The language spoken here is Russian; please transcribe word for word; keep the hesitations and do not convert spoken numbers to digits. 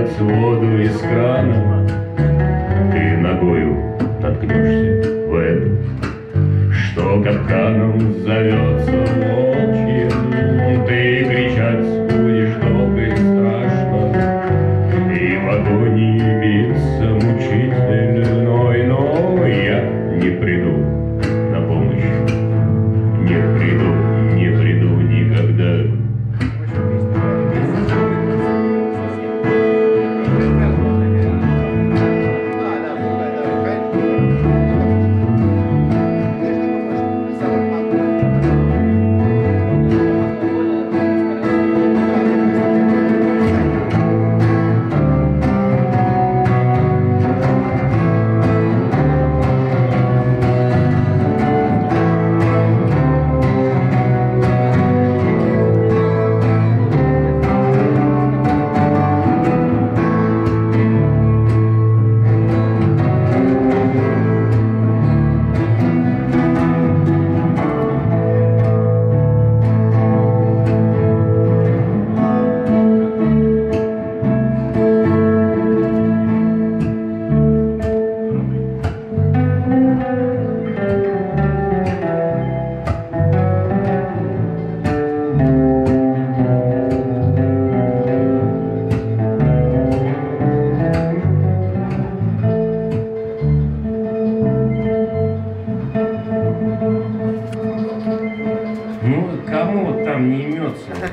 брать воду из крана, ты ногою наткнешься в это, что капканом зовется ночью. Ты кричать будешь долго и страшно, и в агонии биться мучительной, но я не приду на помощь, не приду, не приду никогда. Ну, кому там не имется?